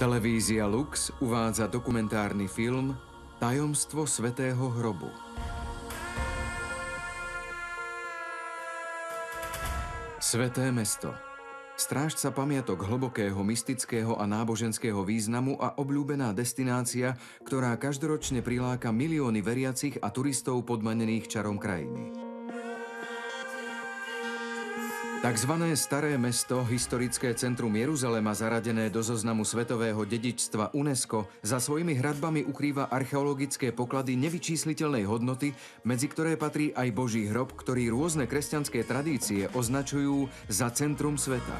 Televízia Lux uvádza dokumentárny film Tajomstvo svätého hrobu. Sväté mesto. Strážca pamiatok hlbokého mystického a náboženského významu a obľúbená destinácia, ktorá každoročne priláka milióny veriacich a turistov podmanených čarom krajiny. Takzvané Staré mesto, historické centrum Jeruzalema zaradené do zoznamu svetového dedičstva UNESCO, za svojimi hradbami ukrýva archeologické poklady nevyčísliteľnej hodnoty, medzi ktoré patrí aj Boží hrob, ktorý rôzne kresťanské tradície označujú za centrum sveta.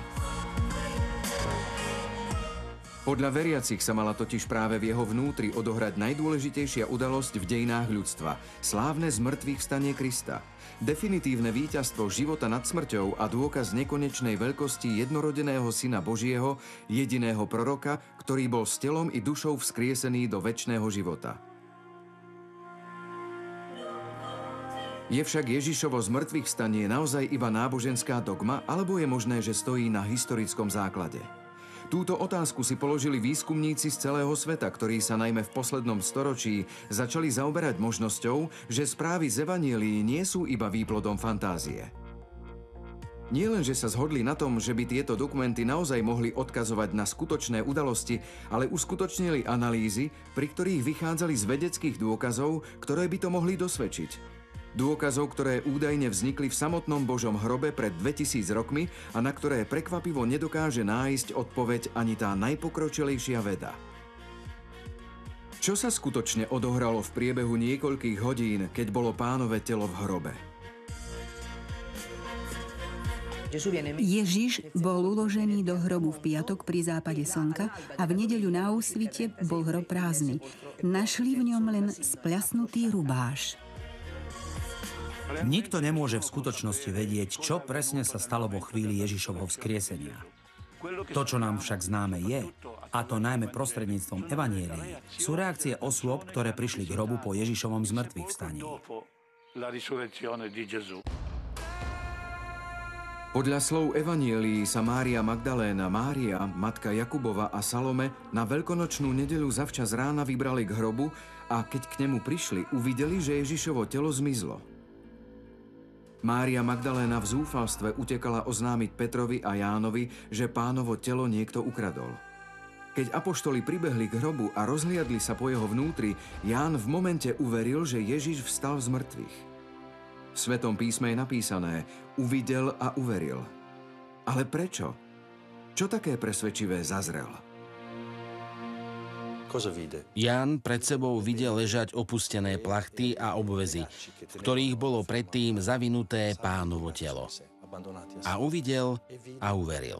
Podľa veriacich sa mala totiž práve v jeho vnútri odohrať najdôležitejšia udalosť v dejinách ľudstva – slávne zmŕtvychvstanie Krista. Definitívne víťazstvo života nad smrťou a dôkaz nekonečnej veľkosti jednorodeného Syna Božieho, jediného proroka, ktorý bol s telom i dušou vzkriesený do večného života. Je však Ježišovo zmŕtvychvstanie naozaj iba náboženská dogma, alebo je možné, že stojí na historickom základe? Túto otázku si položili výskumníci z celého sveta, ktorí sa najmä v poslednom storočí začali zaoberať možnosťou, že správy z Evanielií nie sú iba výplodom fantázie. Nie len, že sa zhodli na tom, že by tieto dokumenty naozaj mohli odkazovať na skutočné udalosti, ale uskutočnili analýzy, pri ktorých vychádzali z vedeckých dôkazov, ktoré by to mohli dosvedčiť. Dôkazov, ktoré údajne vznikli v samotnom Božom hrobe pred 2000 rokmi a na ktoré prekvapivo nedokáže nájsť odpoveď ani tá najpokročilejšia veda. Čo sa skutočne odohralo v priebehu niekoľkých hodín, keď bolo Pánove telo v hrobe? Ježiš bol uložený do hrobu v piatok pri západe slnka a v nedeľu na úsvite bol hrob prázdny. Našli v ňom len spľasnutý rubáš. Nikto nemôže v skutočnosti vedieť, čo presne sa stalo vo chvíli Ježišovho vzkriesenia. To, čo nám však známe je, a to najmä prostredníctvom Evanielií, sú reakcie osôb, ktoré prišli k hrobu po Ježišovom zmŕtvychvstaní. Podľa slov Evanielií sa Mária Magdaléna, Mária, matka Jakubova a Salome na veľkonočnú nedeľu zavčas rána vybrali k hrobu a keď k nemu prišli, uvideli, že Ježišovo telo zmizlo. Mária Magdaléna v zúfalstve utekala oznámiť Petrovi a Jánovi, že Pánovo telo niekto ukradol. Keď apoštoli pribehli k hrobu a rozhliadli sa po jeho vnútri, Ján v momente uveril, že Ježiš vstal z mŕtvych. V Svetom písme je napísané: uvidel a uveril. Ale prečo? Čo také presvedčivé zazrel? Ján pred sebou videl ležať opustené plachty a obväzy, v ktorých bolo predtým zavinuté Pánovo telo. A uvidel a uveril.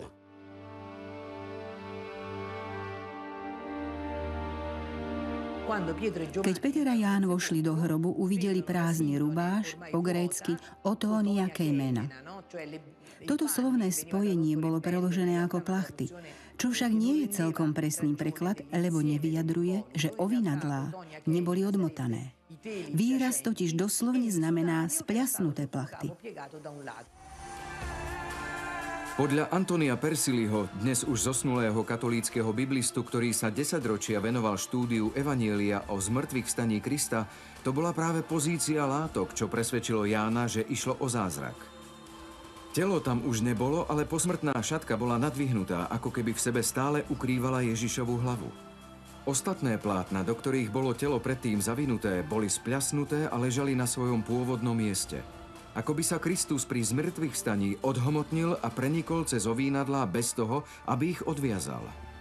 Keď Peter a Ján vošli do hrobu, uvideli prázdny rubáš, po grécky otónia keimena. Toto slovné spojenie bolo preložené ako plachty, čo však nie je celkom presný preklad, lebo nevyjadruje, že ovinadlá neboli odmotané. Výraz totiž doslovne znamená spľasnuté plachty. Podľa Antonia Persiliho, dnes už zosnulého katolíckeho biblistu, ktorý sa 10 ročia venoval štúdiu Evanielia o zmŕtvychvstaní Krista, to bola práve pozícia látok, čo presvedčilo Jána, že išlo o zázrak. Telo tam už nebolo, ale posmrtná šatka bola nadvihnutá, ako keby v sebe stále ukrývala Ježišovu hlavu. Ostatné plátna, do ktorých bolo telo predtým zavinuté, boli spľasnuté a ležali na svojom pôvodnom mieste. Ako by sa Kristus pri zmŕtvychvstaní odhmotnil a prenikol cez ovínadlá bez toho, aby ich odviazal.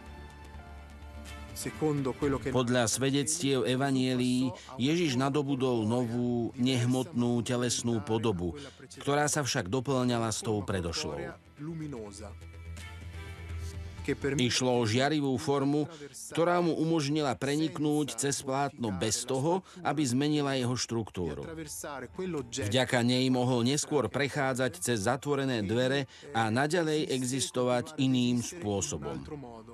Podľa svedectiev Evanielií Ježiš nadobudol novú, nehmotnú telesnú podobu, ktorá sa však doplňala s tou predošlou. Išlo o žiarivú formu, ktorá mu umožnila preniknúť cez plátno bez toho, aby zmenila jeho štruktúru. Vďaka nej mohol neskôr prechádzať cez zatvorené dvere a naďalej existovať iným spôsobom.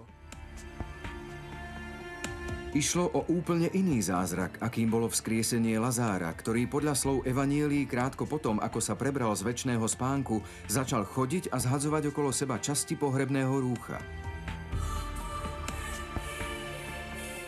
Išlo o úplne iný zázrak, akým bolo vzkriesenie Lazára, ktorý podľa slov Evanielií krátko potom, ako sa prebral z večného spánku, začal chodiť a zhadzovať okolo seba časti pohrebného rúcha.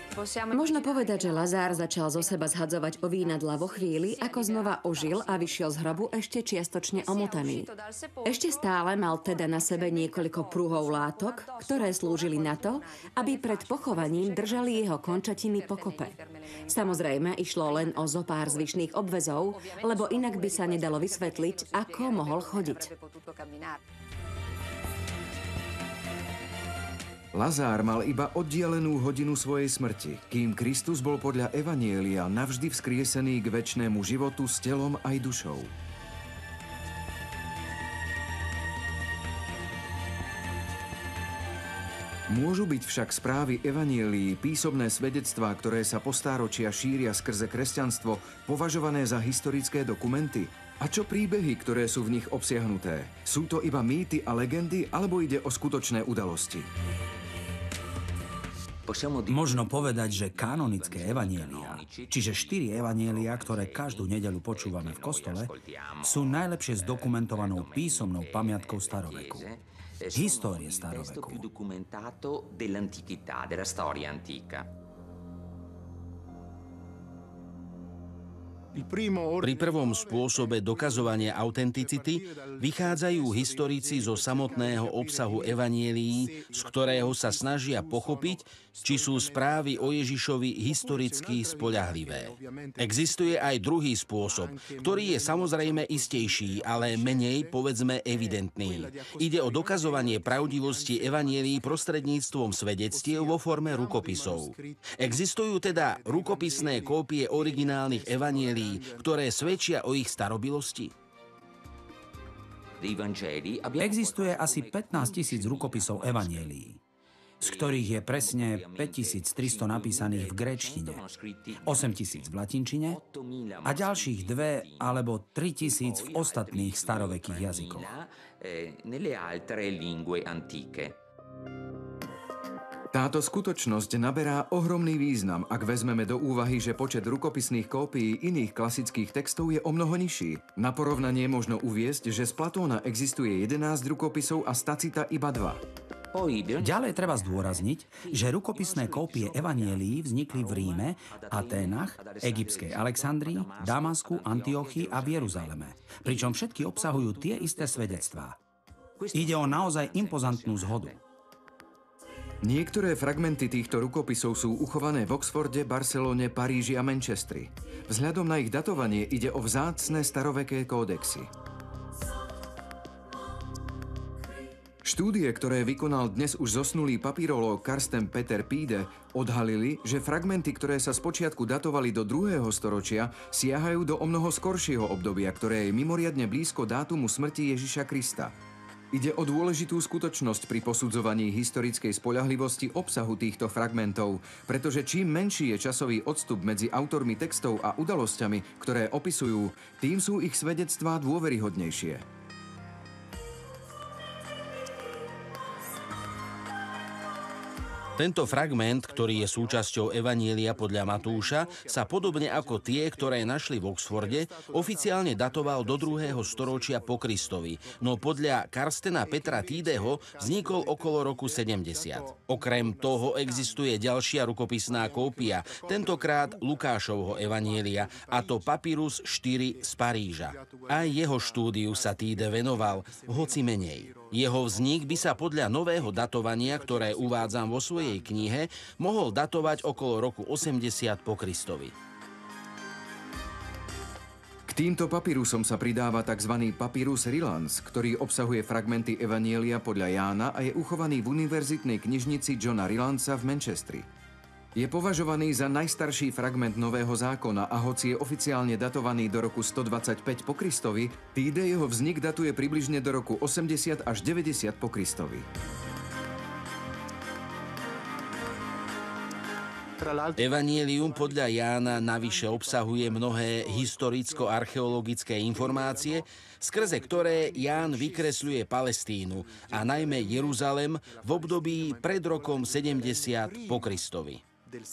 Možno povedať, že Lazár začal zo seba zhadzovať ovínadla vo chvíli, ako znova ožil a vyšiel z hrobu ešte čiastočne omotaný. Ešte stále mal teda na sebe niekoľko prúhov látok, ktoré slúžili na to, aby pred pochovaním držali jeho končatiny pokope. Samozrejme, išlo len o zo pár zvyšných obväzov, lebo inak by sa nedalo vysvetliť, ako mohol chodiť. Lazár mal iba oddialenú hodinu svojej smrti, kým Kristus bol podľa Evanielia navždy vzkriesený k večnému životu s telom aj dušou. Môžu byť však správy Evanielií, písomné svedectvá, ktoré sa po stáročia šíria skrze kresťanstvo, považované za historické dokumenty? A čo príbehy, ktoré sú v nich obsiahnuté? Sú to iba mýty a legendy, alebo ide o skutočné udalosti? Možno povedať, že kanonické evanjelia, čiže 4 evanjelia, ktoré každú nedeľu počúvame v kostole, sú najlepšie zdokumentovanou písomnou pamiatkou staroveku. Histórie staroveku. Pri prvom spôsobe dokazovania autenticity vychádzajú historici zo samotného obsahu evanielií, z ktorého sa snažia pochopiť, či sú správy o Ježišovi historicky spoľahlivé. Existuje aj druhý spôsob, ktorý je samozrejme istejší, ale menej, povedzme, evidentný. Ide o dokazovanie pravdivosti evanielií prostredníctvom svedectiev vo forme rukopisov. Existujú teda rukopisné kópie originálnych evanielií, ktoré svedčia o ich starobilosti? Existuje asi 15 000 rukopisov evanielií, z ktorých je presne 5300 napísaných v gréčtine, 8000 v latinčine a ďalších 2 alebo 3000 v ostatných starovekých jazykoch. Táto skutočnosť naberá ohromný význam, ak vezmeme do úvahy, že počet rukopisných kópií iných klasických textov je omnoho nižší. Na porovnanie možno uviesť, že z Platóna existuje 11 rukopisov a z Tacita iba 2. Ďalej treba zdôrazniť, že rukopisné kópie evanielií vznikli v Ríme, Aténach, egyptskej Alexandrii, Damasku, Antiochii a v Jeruzaleme, pričom všetky obsahujú tie isté svedectvá. Ide o naozaj impozantnú zhodu. Niektoré fragmenty týchto rukopisov sú uchované v Oxforde, Barcelone, Paríži a Manchestri. Vzhľadom na ich datovanie ide o vzácne staroveké kódexy. Štúdie, ktoré vykonal dnes už zosnulý papírológ Karsten Peter Píde, odhalili, že fragmenty, ktoré sa spočiatku datovali do 2. storočia, siahajú do omnoho skoršieho obdobia, ktoré je mimoriadne blízko dátumu smrti Ježiša Krista. Ide o dôležitú skutočnosť pri posudzovaní historickej spoľahlivosti obsahu týchto fragmentov, pretože čím menší je časový odstup medzi autormi textov a udalosťami, ktoré opisujú, tým sú ich svedectvá dôveryhodnejšie. Tento fragment, ktorý je súčasťou Evanielia podľa Matúša, sa podobne ako tie, ktoré našli v Oxforde, oficiálne datoval do 2. storočia po Kristovi, no podľa Karstena Petra Týdeho vznikol okolo roku 70. Okrem toho existuje ďalšia rukopisná kópia, tentokrát Lukášovho Evanielia, a to Papyrus 4 z Paríža. Aj jeho štúdiu sa Týde venoval, hoci menej. Jeho vznik by sa podľa nového datovania, ktoré uvádzam vo svojej knihe, mohol datovať okolo roku 80 po Kristovi. K týmto papírusom sa pridáva tzv. Papyrus Rylands, ktorý obsahuje fragmenty Evanielia podľa Jána a je uchovaný v univerzitnej knižnici Johna Rylandsa v Manchestri. Je považovaný za najstarší fragment Nového zákona a hoci je oficiálne datovaný do roku 125 po Kristovi, Týde jeho vznik datuje približne do roku 80 až 90 po Kristovi. Evangelium podľa Jána navyše obsahuje mnohé historicko-archeologické informácie, skrze ktoré Ján vykresľuje Palestínu a najmä Jeruzalem v období pred rokom 70 po Kristovi.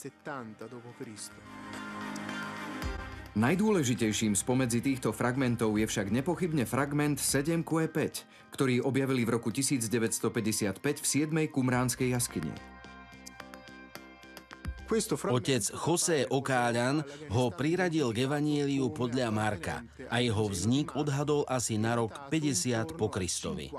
Najdôležitejším spomedzi týchto fragmentov je však nepochybne fragment 7QE5, ktorý objavili v roku 1955 v 7. Qumránskej jaskyni. Otec José Okáľan ho priradil k evanjeliu podľa Marka a jeho vznik odhadol asi na rok 50 po Kristovi.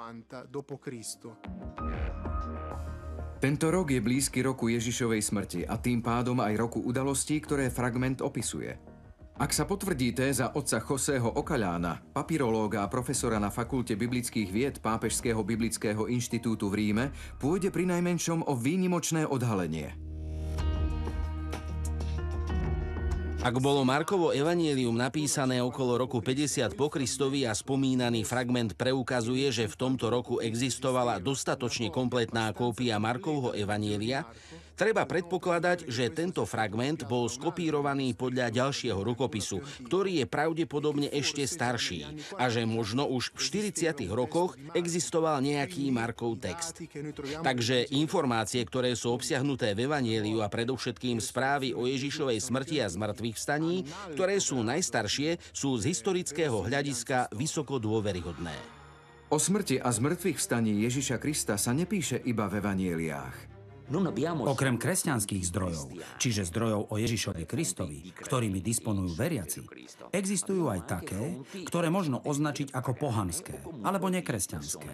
Tento rok je blízky roku Ježišovej smrti a tým pádom aj roku udalostí, ktoré fragment opisuje. Ak sa potvrdí téza otca Joseho Okáľana, papirológa a profesora na Fakulte biblických vied Pápežského biblického inštitútu v Ríme, pôjde prinajmenšom o výnimočné odhalenie. Ak bolo Markovo evanjelium napísané okolo roku 50 po Kristovi a spomínaný fragment preukazuje, že v tomto roku existovala dostatočne kompletná kópia Markovho evanjelia, treba predpokladať, že tento fragment bol skopírovaný podľa ďalšieho rukopisu, ktorý je pravdepodobne ešte starší a že možno už v 40. rokoch existoval nejaký Markov text. Takže informácie, ktoré sú obsiahnuté v evanjeliu a predovšetkým správy o Ježišovej smrti a zmrtvých vstaní, ktoré sú najstaršie, sú z historického hľadiska vysoko dôveryhodné. O smrti a zmrtvých vstaní Ježiša Krista sa nepíše iba v evanjeliách. Okrem kresťanských zdrojov, čiže zdrojov o Ježišovi Kristovi, ktorými disponujú veriaci, existujú aj také, ktoré možno označiť ako pohanské alebo nekresťanské.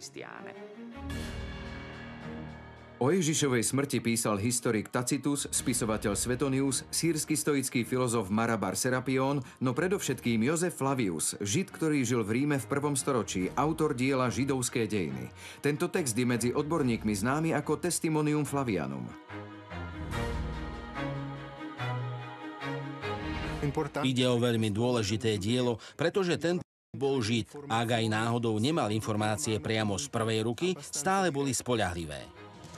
O Ježišovej smrti písal historik Tacitus, spisovateľ Suetonius, sírsky stoický filozof Marabar Serapión, no predovšetkým Jozef Flavius, Žid, ktorý žil v Ríme v 1. storočí, autor diela Židovské dejiny. Tento text je medzi odborníkmi známy ako Testimonium Flavianum. Ide o veľmi dôležité dielo, pretože ten bol Žid. Ak aj náhodou nemal informácie priamo z prvej ruky, stále boli spoľahlivé.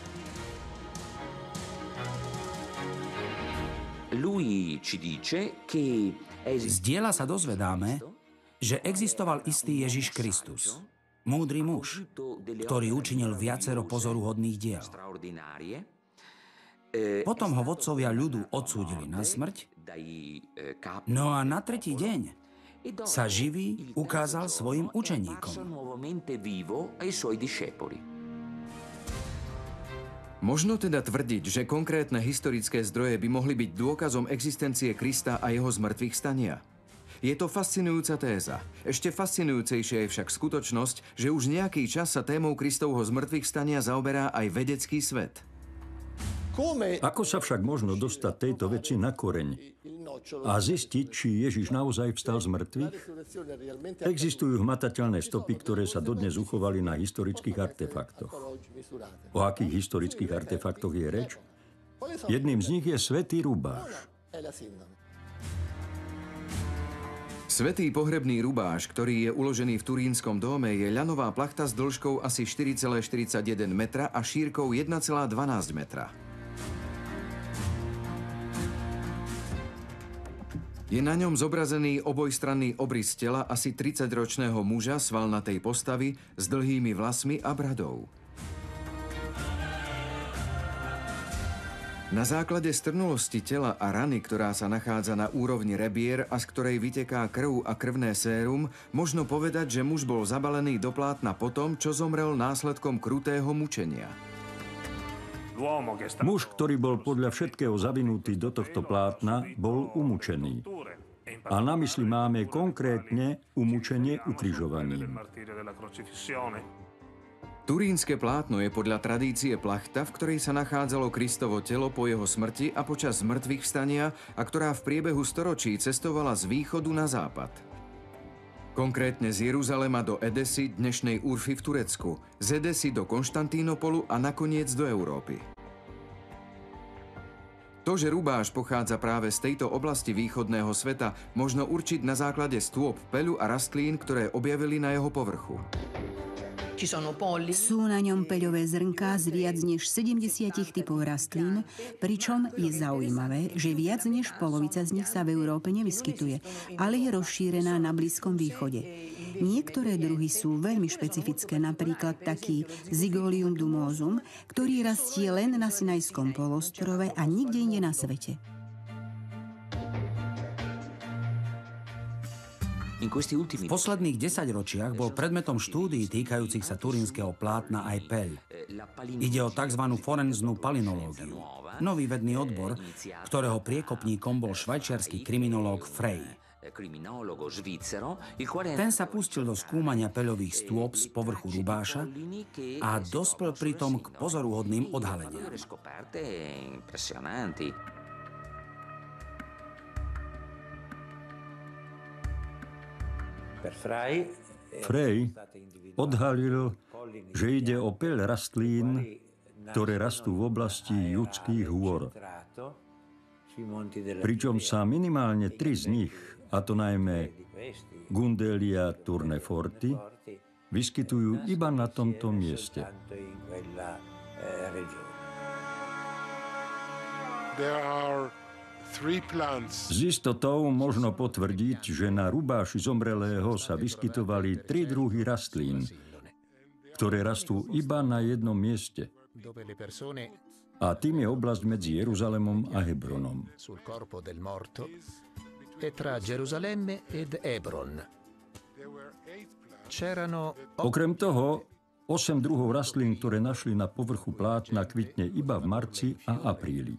Z diela sa dozvedáme, že existoval istý Ježiš Kristus, múdry muž, ktorý učinil viacero pozoruhodných diel. Potom ho vodcovia ľudu odsúdili na smrť, no a na tretí deň sa živý ukázal svojim učeníkom. Možno teda tvrdiť, že konkrétne historické zdroje by mohli byť dôkazom existencie Krista a jeho zmrtvých stania. Je to fascinujúca téza. Ešte fascinujúcejšia je však skutočnosť, že už nejaký čas sa témou Kristovho zmrtvých stania zaoberá aj vedecký svet. Ako sa však možno dostať tejto veci na koreň a zistiť, či Ježiš naozaj vstal z mŕtvych? Existujú hmatateľné stopy, ktoré sa dodnes uchovali na historických artefaktoch. O akých historických artefaktoch je reč? Jedným z nich je svätý rubáš. Svätý pohrebný rubáš, ktorý je uložený v Turínskom dóme, je ľanová plachta s dĺžkou asi 4,41 metra a šírkou 1,12 metra. Je na ňom zobrazený obojstranný obrys tela asi 30-ročného muža svalnatej postavy s dlhými vlasmi a bradou. Na základe strnulosti tela a rany, ktorá sa nachádza na úrovni rebier a z ktorej vyteká krv a krvné sérum, možno povedať, že muž bol zabalený do plátna po tom, čo zomrel následkom krutého mučenia. Muž, ktorý bol podľa všetkého zavinutý do tohto plátna, bol umučený. A na mysli máme konkrétne umučenie ukrižovaním. Turínske plátno je podľa tradície plachta, v ktorej sa nachádzalo Kristovo telo po jeho smrti a počas mŕtvych vstania a ktorá v priebehu storočí cestovala z východu na západ. Konkrétne z Jeruzalema do Edesy, dnešnej Urfy v Turecku, z Edesy do Konštantínopolu a nakoniec do Európy. To, že rubáš pochádza práve z tejto oblasti východného sveta, možno určiť na základe stôp peľu a rastlín, ktoré objavili na jeho povrchu. Sú na ňom peľové zrnká z viac než 70 typov rastlín, pričom je zaujímavé, že viac než polovica z nich sa v Európe nevyskytuje, ale je rozšírená na Blízkom východe. Niektoré druhy sú veľmi špecifické, napríklad taký Zygolium dumosum, ktorý rastie len na Sinajskom polostrove a nikde inde na svete. V posledných 10 ročiach bol predmetom štúdií týkajúcich sa turínskeho plátna aj peľ. Ide o tzv. Forenznú palinológiu, nový vedný odbor, ktorého priekopníkom bol švajčiarsky kriminológ Frey. Ten sa pustil do skúmania peľových stôp z povrchu rubáša a dospel pritom k pozoruhodným odhaleniam. Frey odhalil, že ide o peľ rastlín, ktoré rastú v oblasti Judských hôr. Pričom sa minimálne 3 z nich, a to najmä Gundelia turneforti, vyskytujú iba na tomto mieste. S istotou možno potvrdiť, že na rubáši zomrelého sa vyskytovali 3 druhy rastlín, ktoré rastú iba na jednom mieste. A tým je oblasť medzi Jeruzalemom a Hebronom. Okrem toho, 8 druhov rastlín, ktoré našli na povrchu plátna, kvitne iba v marci a apríli.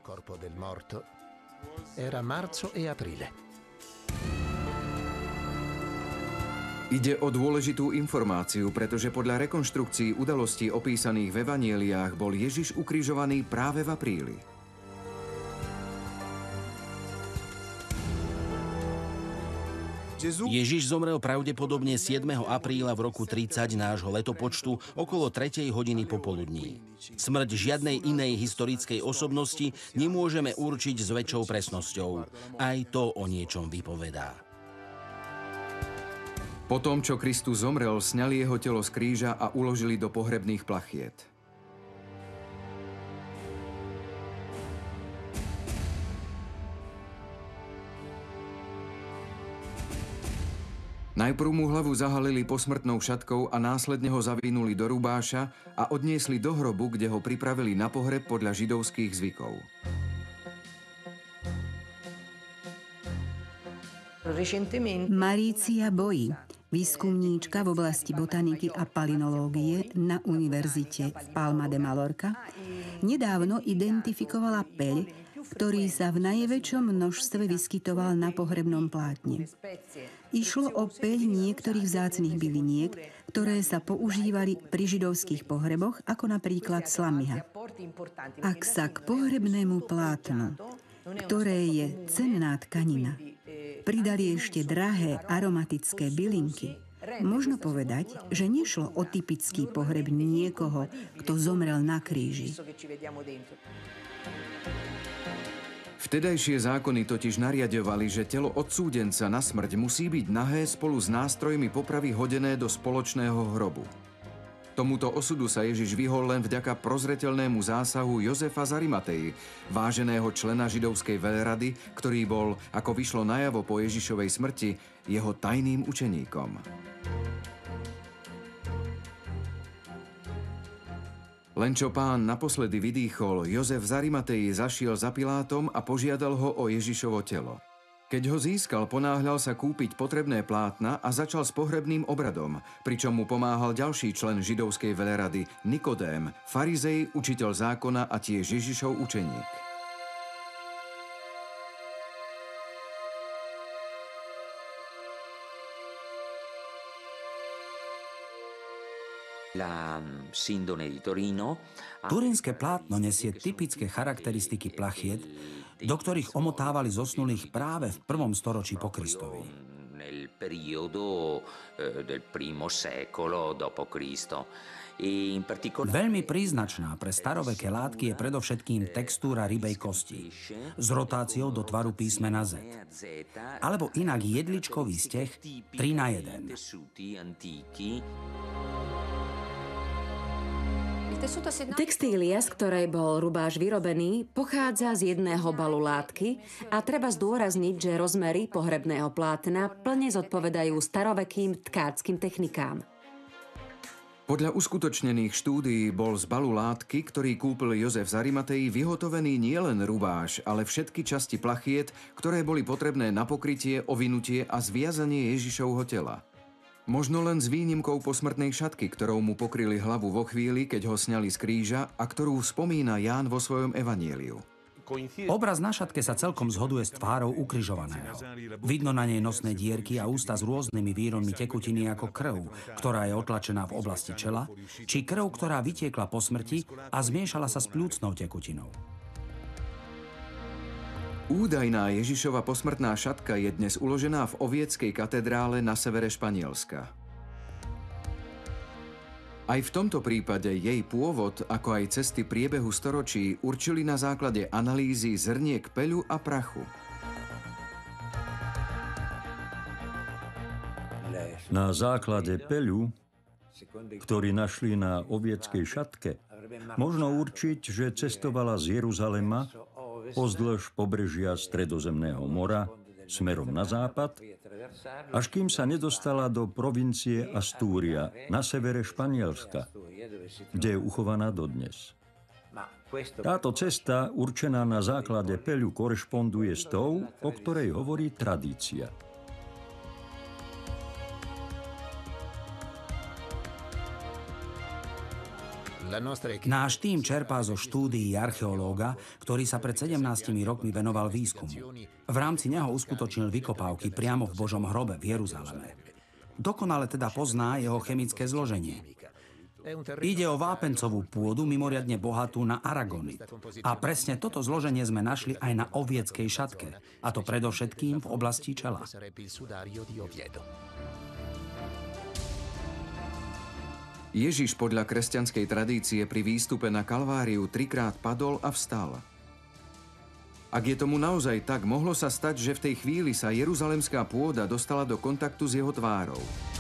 Ide o dôležitú informáciu, pretože podľa rekonštrukcií udalostí opísaných v Evanieliách bol Ježiš ukrižovaný práve v apríli. Ježiš zomrel pravdepodobne 7. apríla v roku 30 nášho letopočtu okolo 3. hodiny popoludní. Smrť žiadnej inej historickej osobnosti nemôžeme určiť s väčšou presnosťou. Aj to o niečom vypovedá. Po tom, čo Kristus zomrel, sňali jeho telo z kríža a uložili do pohrebných plachiet. Najprv mu hlavu zahalili posmrtnou šatkou a následne ho zavinuli do rubáša a odniesli do hrobu, kde ho pripravili na pohreb podľa židovských zvykov. Marícia Boji, výskumníčka v oblasti botaniky a palinológie na univerzite v Palma de Mallorca, nedávno identifikovala peľ, ktorý sa v najväčšom množstve vyskytoval na pohrebnom plátne. Išlo o peľ niektorých vzácnych byliniek, ktoré sa používali pri židovských pohreboch, ako napríklad slamiha. Ak sa k pohrebnému plátnu, ktoré je cenná tkanina, pridali ešte drahé aromatické bylinky, možno povedať, že nešlo o typický pohreb niekoho, kto zomrel na kríži. Vtedajšie zákony totiž nariadovali, že telo odsúdenca na smrť musí byť nahé spolu s nástrojmi popravy hodené do spoločného hrobu. Tomuto osudu sa Ježiš vyhol len vďaka prozreteľnému zásahu Jozefa z Arimatei, váženého člena židovskej veľrady, ktorý bol, ako vyšlo najavo po Ježišovej smrti, jeho tajným učeníkom. Len čo Pán naposledy vydýchol, Jozef z Arimatei zašiel za Pilátom a požiadal ho o Ježišovo telo. Keď ho získal, ponáhľal sa kúpiť potrebné plátna a začal s pohrebným obradom, pričom mu pomáhal ďalší člen židovskej veľrady, Nikodém, farizej, učiteľ zákona a tiež Ježišov učeník. Turínske plátno nesie typické charakteristiky plachiet, do ktorých omotávali zosnulých práve v 1. storočí po Kristovi. Veľmi príznačná pre staroveké látky je predovšetkým textúra rybej kosti s rotáciou do tvaru písmena Z. Alebo inak jedličkový steh 3:1. Textília, z ktorej bol rubáš vyrobený, pochádza z jedného balu látky a treba zdôrazniť, že rozmery pohrebného plátna plne zodpovedajú starovekým tkárskym technikám. Podľa uskutočnených štúdií bol z balu látky, ktorý kúpil Jozef z Arimatei, vyhotovený nielen rubáš, ale všetky časti plachiet, ktoré boli potrebné na pokrytie, ovinutie a zviazanie Ježišovho tela. Možno len s výnimkou posmrtnej šatky, ktorou mu pokryli hlavu vo chvíli, keď ho sňali z kríža a ktorú spomína Ján vo svojom evanjeliu. Obraz na šatke sa celkom zhoduje s tvárou ukrižovaného. Vidno na nej nosné dierky a ústa s rôznymi výronmi tekutiny ako krv, ktorá je otlačená v oblasti čela, či krv, ktorá vytiekla po smrti a zmiešala sa s pľúcnou tekutinou. Údajná Ježišova posmrtná šatka je dnes uložená v Ovieckej katedrále na severe Španielska. Aj v tomto prípade jej pôvod, ako aj cesty priebehu storočí, určili na základe analýzy zrniek peľu a prachu. Na základe peľu, ktorý našli na ovieckej šatke, možno určiť, že cestovala z Jeruzalema pozdĺž pobrežia Stredozemného mora smerom na západ, až kým sa nedostala do provincie Astúria na severe Španielska, kde je uchovaná dodnes. Táto cesta, určená na základe peľu, korešponduje s tou, o ktorej hovorí tradícia. Náš tím čerpá zo štúdií archeológa, ktorý sa pred 17 rokmi venoval výskumu. V rámci neho uskutočnil vykopávky priamo v Božom hrobe v Jeruzaleme. Dokonale teda pozná jeho chemické zloženie. Ide o vápencovú pôdu mimoriadne bohatú na aragonit. A presne toto zloženie sme našli aj na ovieckej šatke, a to predovšetkým v oblasti čela. Ježiš podľa kresťanskej tradície pri výstupe na Kalváriu 3-krát padol a vstal. Ak je tomu naozaj tak, mohlo sa stať, že v tej chvíli sa jeruzalemská pôda dostala do kontaktu s jeho tvárou.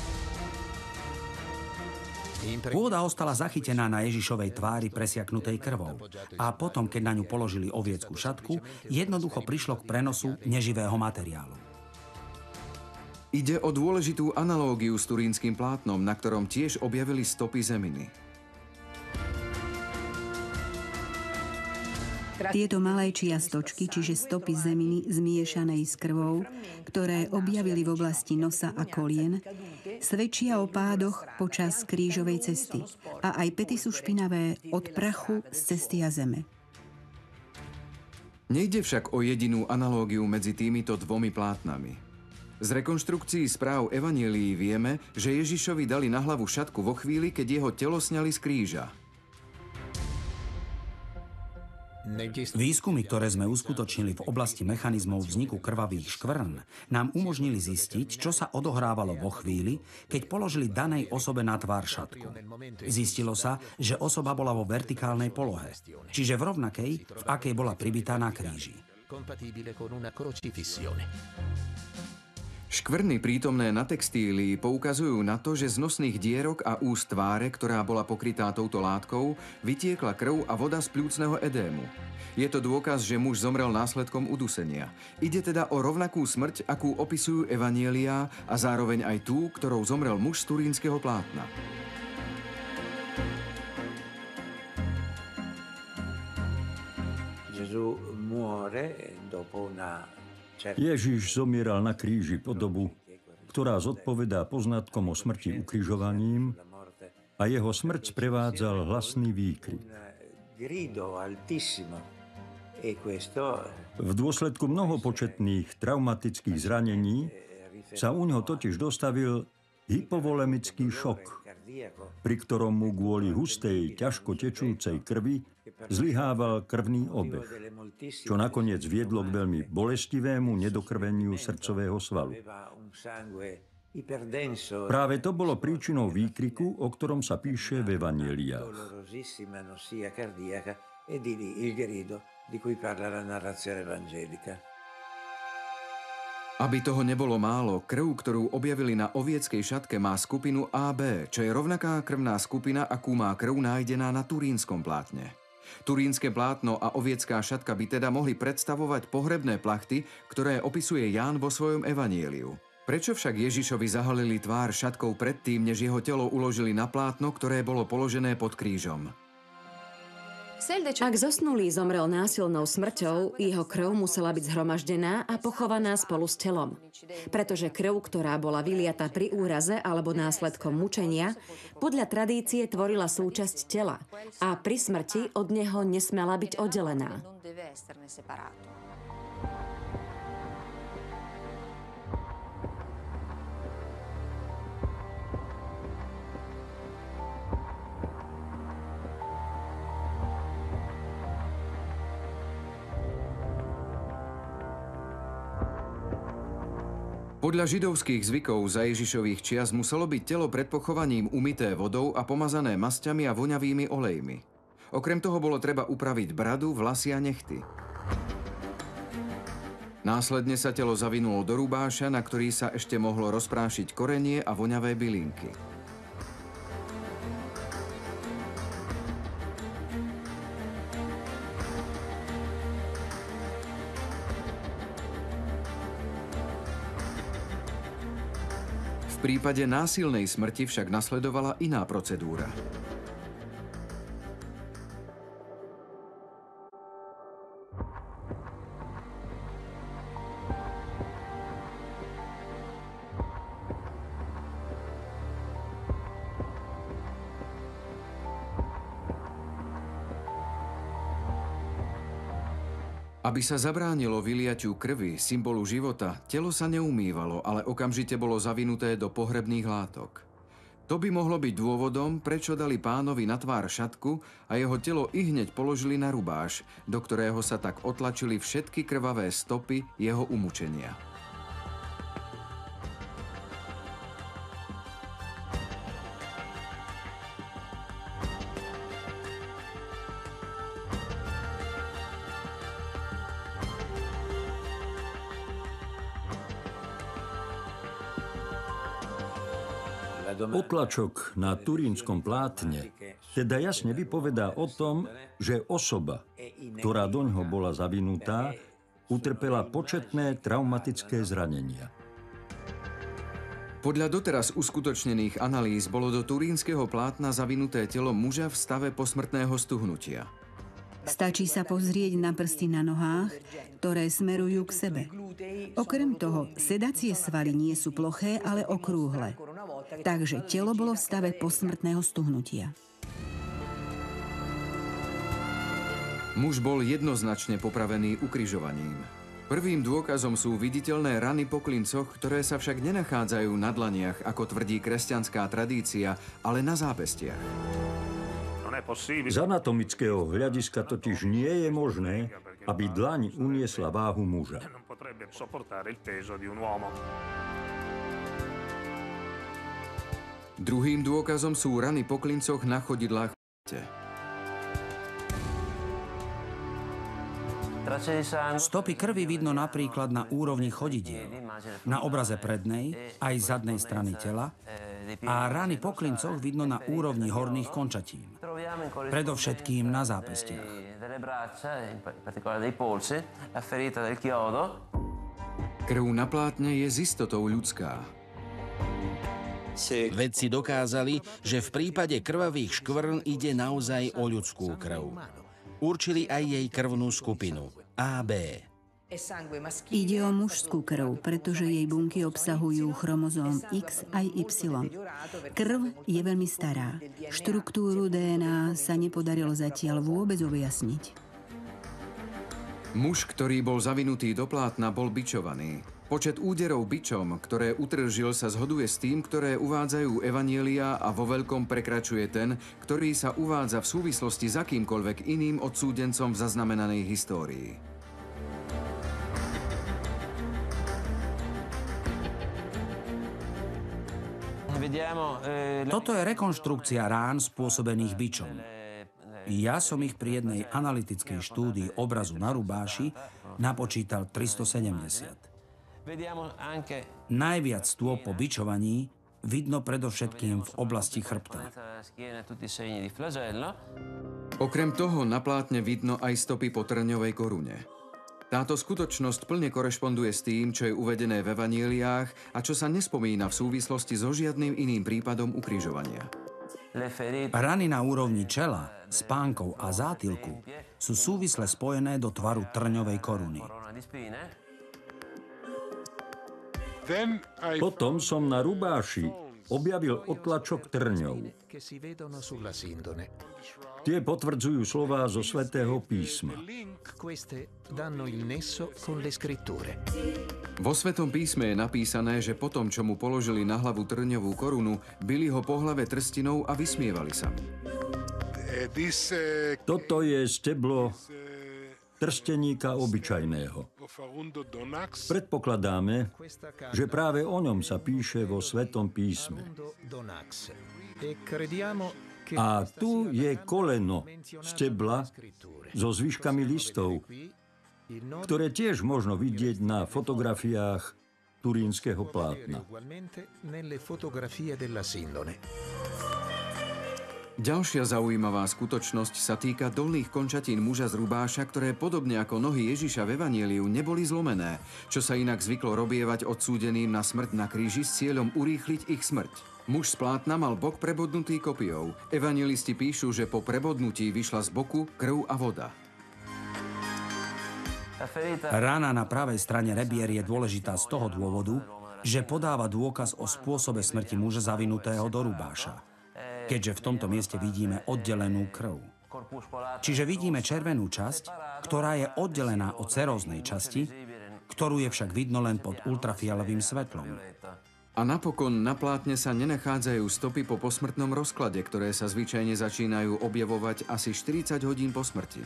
Pôda ostala zachytená na Ježišovej tvári presiaknutej krvou. A potom, keď na ňu položili ovieckú šatku, jednoducho prišlo k prenosu neživého materiálu. Ide o dôležitú analógiu s turínskym plátnom, na ktorom tiež objavili stopy zeminy. Tieto malé čiastočky, čiže stopy zeminy zmiešanej s krvou, ktoré objavili v oblasti nosa a kolien, svedčia o pádoch počas krížovej cesty. A aj päty sú špinavé od prachu z cesty a zeme. Nejde však o jedinú analógiu medzi týmito dvomi plátnami. Z rekonštrukcií správ evanjelií vieme, že Ježišovi dali na hlavu šatku vo chvíli, keď jeho telo sňali z kríža. Výskumy, ktoré sme uskutočnili v oblasti mechanizmov vzniku krvavých škvrn, nám umožnili zistiť, čo sa odohrávalo vo chvíli, keď položili danej osobe na tvár šatku. Zistilo sa, že osoba bola vo vertikálnej polohe, čiže v rovnakej, v akej bola pribitá na kríži. Škvrny prítomné na textílii poukazujú na to, že z nosných dierok a úst tváre, ktorá bola pokrytá touto látkou, vytiekla krv a voda z pľúcneho edému. Je to dôkaz, že muž zomrel následkom udusenia. Ide teda o rovnakú smrť, akú opisujú evanjeliá, a zároveň aj tú, ktorou zomrel muž z turínskeho plátna. Ježiš zomieral na kríži po dobu, ktorá zodpovedá poznatkom o smrti ukrižovaním, a jeho smrť sprevádzal hlasný výkrik. V dôsledku mnohopočetných traumatických zranení sa u ňoho totiž dostavil hypovolemický šok, pri ktorom mu kvôli hustej, ťažko tečúcej krvi zlyhával krvný obeh, čo nakoniec viedlo k veľmi bolestivému nedokrveniu srdcového svalu. Práve to bolo príčinou výkriku, o ktorom sa píše v evanjeliách. Aby toho nebolo málo, krv, ktorú objavili na ovieckej šatke, má skupinu AB, čo je rovnaká krvná skupina, akú má krv nájdená na turínskom plátne. Turínske plátno a oviecká šatka by teda mohli predstavovať pohrebné plachty, ktoré opisuje Ján vo svojom evanjeliu. Prečo však Ježišovi zahalili tvár šatkou predtým, než jeho telo uložili na plátno, ktoré bolo položené pod krížom? Ak zosnulý zomrel násilnou smrťou, jeho krv musela byť zhromaždená a pochovaná spolu s telom. Pretože krv, ktorá bola vyliata pri úraze alebo následkom mučenia, podľa tradície tvorila súčasť tela a pri smrti od neho nesmela byť oddelená. Podľa židovských zvykov za Ježišových čias muselo byť telo pred pochovaním umyté vodou a pomazané masťami a voňavými olejmi. Okrem toho bolo treba upraviť bradu, vlasy a nechty. Následne sa telo zavinulo do rubáša, na ktorý sa ešte mohlo rozprášiť korenie a voňavé bylinky. V prípade násilnej smrti však nasledovala iná procedúra. Aby sa zabránilo vyliatiu krvi, symbolu života, telo sa neumývalo, ale okamžite bolo zavinuté do pohrebných látok. To by mohlo byť dôvodom, prečo dali pánovi na tvár šatku a jeho telo ihneď položili na rubáš, do ktorého sa tak otlačili všetky krvavé stopy jeho umučenia. Otlačok na turínskom plátne teda jasne vypovedá o tom, že osoba, ktorá doňho bola zavinutá, utrpela početné traumatické zranenia. Podľa doteraz uskutočnených analýz bolo do turínskeho plátna zavinuté telo muža v stave posmrtného stuhnutia. Stačí sa pozrieť na prsty na nohách, ktoré smerujú k sebe. Okrem toho, sedacie svaly nie sú ploché, ale okrúhle. Takže telo bolo v stave posmrtného stuhnutia. Muž bol jednoznačne popravený ukrižovaním. Prvým dôkazom sú viditeľné rany po klincoch, ktoré sa však nenachádzajú na dlaniach, ako tvrdí kresťanská tradícia, ale na zápestiach. Z anatomického hľadiska totiž nie je možné, aby dlaň uniesla váhu muža. Druhým dôkazom sú rany po klincoch na chodidlách v Stopy krvi vidno napríklad na úrovni chodidiel, na obraze prednej aj zadnej strany tela a rany po klincoch vidno na úrovni horných končatín, predovšetkým na zápestiach. Krv na plátne je s istotou ľudská. Vedci dokázali, že v prípade krvavých škvrn ide naozaj o ľudskú krv. Určili aj jej krvnú skupinu AB. Ide o mužskú krv, pretože jej bunky obsahujú chromozóm X aj Y. Krv je veľmi stará. Štruktúru DNA sa nepodarilo zatiaľ vôbec objasniť. Muž, ktorý bol zavinutý do plátna, bol bičovaný. Počet úderov bičom, ktoré utržil, sa zhoduje s tým, ktoré uvádzajú evanjelia a vo veľkom prekračuje ten, ktorý sa uvádza v súvislosti s akýmkoľvek iným odsúdencom v zaznamenanej histórii. Toto je rekonštrukcia rán spôsobených bičom. Ja som ich pri jednej analytickej štúdii obrazu na rubáši napočítal 370. Najviac stôp po bičovaní vidno predovšetkým v oblasti chrbta. Okrem toho na plátne vidno aj stopy po trňovej korune. Táto skutočnosť plne korešponduje s tým, čo je uvedené v evanjeliách a čo sa nespomína v súvislosti so žiadnym iným prípadom ukrižovania. Rany na úrovni čela, spánkov a zátilku sú súvisle spojené do tvaru trňovej koruny. Potom som na rubáši objavil otlačok trňov. Tie potvrdzujú slová zo Svätého písma. Vo Svätom písme je napísané, že potom, čo mu položili na hlavu trňovú korunu, bili ho po hlave trstinou a vysmievali sa mu. Toto je steblo trsteníka obyčajného. Predpokladáme, že práve o ňom sa píše vo Svätom písme. A tu je koleno stebla so zvyškami listov, ktoré tiež možno vidieť na fotografiách turínskeho plátna. Ďalšia zaujímavá skutočnosť sa týka dolných končatín muža z rubáša, ktoré podobne ako nohy Ježiša v evanjeliu neboli zlomené, čo sa inak zvyklo robievať odsúdeným na smrť na kríži s cieľom urýchliť ich smrť. Muž z plátna mal bok prebodnutý kopijou. Evanjelisti píšu, že po prebodnutí vyšla z boku krv a voda. Rána na pravej strane rebier je dôležitá z toho dôvodu, že podáva dôkaz o spôsobe smrti muža zavinutého do rubáša, keďže v tomto mieste vidíme oddelenú krv. Čiže vidíme červenú časť, ktorá je oddelená od ceróznej časti, ktorú je však vidno len pod ultrafialovým svetlom. A napokon na plátne sa nenachádzajú stopy po posmrtnom rozklade, ktoré sa zvyčajne začínajú objavovať asi 40 hodín po smrti.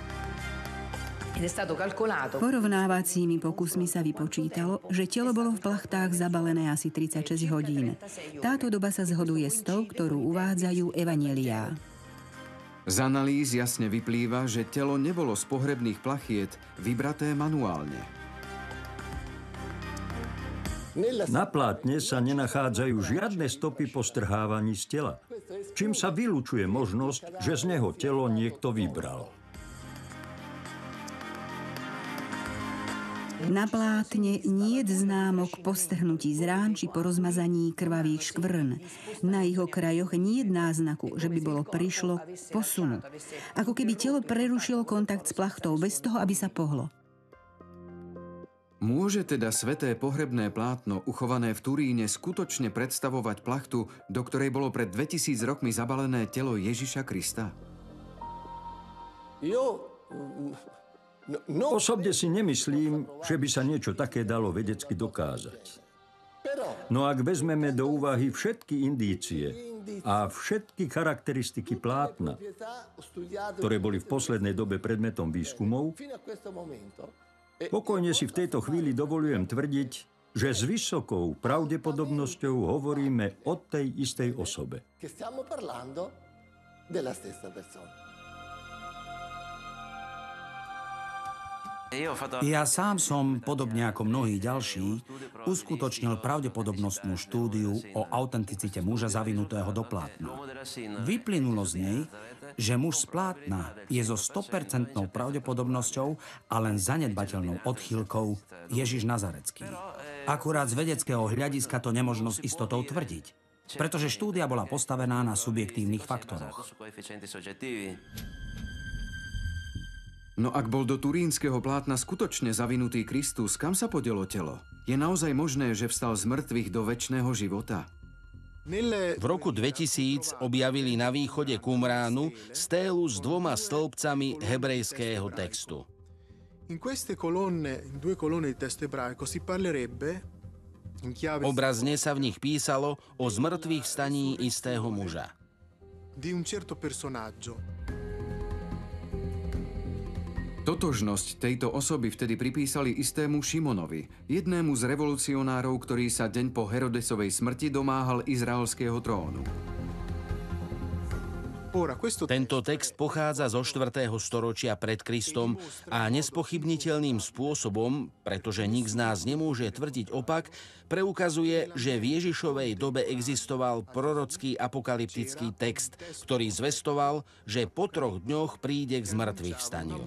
Porovnávacími pokusmi sa vypočítalo, že telo bolo v plachtách zabalené asi 36 hodín. Táto doba sa zhoduje s tou, ktorú uvádzajú evanjeliá. Z analýz jasne vyplýva, že telo nebolo z pohrebných plachiet vybraté manuálne. Na plátne sa nenachádzajú žiadne stopy po strhávaní z tela, čím sa vylučuje možnosť, že z neho telo niekto vybral. Na plátne niet známok po strhnutí z rán či po rozmazaní krvavých škvrn. Na ich okrajoch niet náznaku, že by bolo prišlo k posunu. Ako keby telo prerušilo kontakt s plachtou bez toho, aby sa pohlo. Môže teda sväté pohrebné plátno, uchované v Turíne, skutočne predstavovať plachtu, do ktorej bolo pred 2000 rokmi zabalené telo Ježiša Krista? Osobne si nemyslím, že by sa niečo také dalo vedecky dokázať. No ak vezmeme do úvahy všetky indície a všetky charakteristiky plátna, ktoré boli v poslednej dobe predmetom výskumov, pokojne si v tejto chvíli dovolujem tvrdiť, že s vysokou pravdepodobnosťou hovoríme o tej istej osobe. Ja sám som, podobne ako mnohí ďalší, uskutočnil pravdepodobnostnú štúdiu o autenticite muža zavinutého do plátna. Vyplynulo z nej, že muž z plátna je so 100% pravdepodobnosťou a len zanedbateľnou odchýlkou Ježiš Nazarecký. Akurát z vedeckého hľadiska to nemožno s istotou tvrdiť, pretože štúdia bola postavená na subjektívnych faktoroch. No ak bol do turínskeho plátna skutočne zavinutý Kristus, kam sa podielo telo? Je naozaj možné, že vstal z mŕtvych do večného života? V roku 2000 objavili na východe Qumránu stélu s 2 stĺpcami hebrejského textu. Obrazne sa v nich písalo o zmrtvých vstaní istého muža. Totožnosť tejto osoby vtedy pripísali istému Šimonovi, jednému z revolucionárov, ktorý sa deň po Herodesovej smrti domáhal izraelského trónu. Tento text pochádza zo 4. storočia pred Kristom a nespochybniteľným spôsobom, pretože nik z nás nemôže tvrdiť opak, preukazuje, že v Ježišovej dobe existoval prorocký apokalyptický text, ktorý zvestoval, že po 3 dňoch príde k zmrtvých vstaniu.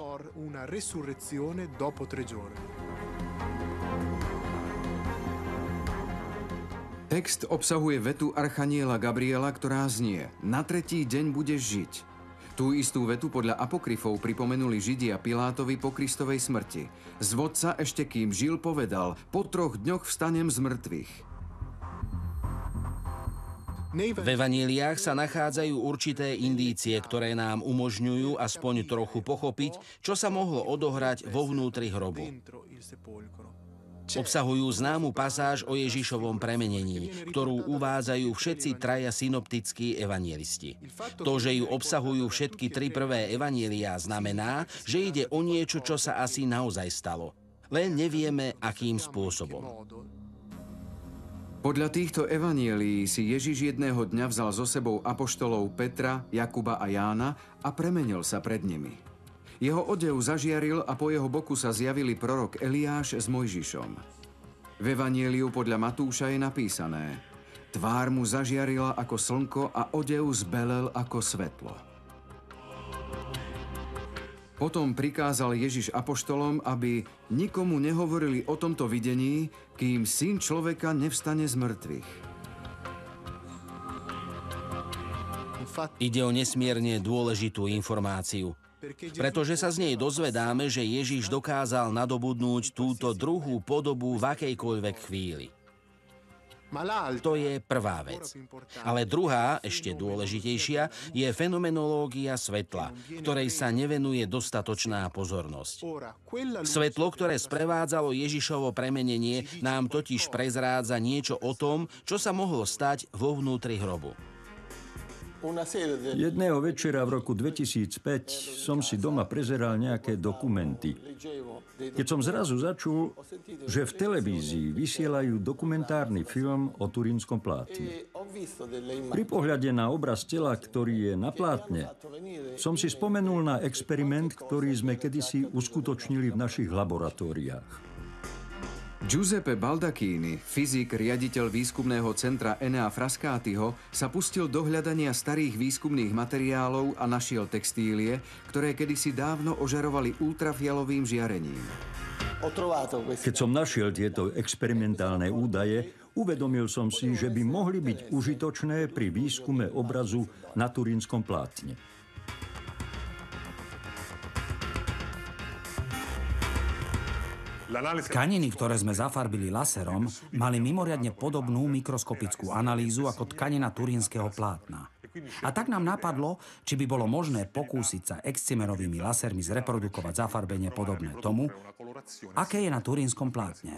Text obsahuje vetu archaniela Gabriela, ktorá znie: Na 3. deň budeš žiť. Tú istú vetu podľa apokryfov pripomenuli Židia Pilátovi po Kristovej smrti. Zvodca ešte kým žil povedal: Po 3 dňoch vstanem z mŕtvych. V evanjeliách sa nachádzajú určité indície, ktoré nám umožňujú aspoň trochu pochopiť, čo sa mohlo odohrať vo vnútri hrobu. Obsahujú známu pasáž o Ježišovom premenení, ktorú uvádzajú všetci 3 synoptickí evanjelisti. To, že ju obsahujú všetky 3 prvé evanjeliá, znamená, že ide o niečo, čo sa asi naozaj stalo. Len nevieme, akým spôsobom. Podľa týchto evanjelií si Ježiš jedného dňa vzal so sebou apoštolov Petra, Jakuba a Jána a premenil sa pred nimi. Jeho odev zažiaril a po jeho boku sa zjavili prorok Eliáš s Mojžišom. V evanjeliu podľa Matúša je napísané: Tvár mu zažiarila ako slnko a odev zbelel ako svetlo. Potom prikázal Ježiš apoštolom, aby nikomu nehovorili o tomto videní, kým Syn človeka nevstane z mŕtvych. Ide o nesmierne dôležitú informáciu, pretože sa z nej dozvedáme, že Ježiš dokázal nadobudnúť túto druhú podobu v akejkoľvek chvíli. To je prvá vec. Ale druhá, ešte dôležitejšia, je fenomenológia svetla, ktorej sa nevenuje dostatočná pozornosť. Svetlo, ktoré sprevádzalo Ježišovo premenenie, nám totiž prezrádza niečo o tom, čo sa mohlo stať vo vnútri hrobu. Jedného večera v roku 2005 som si doma prezeral nejaké dokumenty. Keď som zrazu začul, že v televízii vysielajú dokumentárny film o turínskom plátne. Pri pohľade na obraz tela, ktorý je na plátne, som si spomenul na experiment, ktorý sme kedysi uskutočnili v našich laboratóriách. Giuseppe Baldacchini, fyzik, riaditeľ výskumného centra Enea Frascatiho, sa pustil do hľadania starých výskumných materiálov a našiel textílie, ktoré kedysi dávno ožarovali ultrafialovým žiarením. Keď som našiel tieto experimentálne údaje, uvedomil som si, že by mohli byť užitočné pri výskume obrazu na turínskom plátne. Tkaniny, ktoré sme zafarbili laserom, mali mimoriadne podobnú mikroskopickú analýzu ako tkanina turínskeho plátna. A tak nám napadlo, či by bolo možné pokúsiť sa excimerovými lasermi zreprodukovať zafarbenie podobné tomu, aké je na turínskom plátne.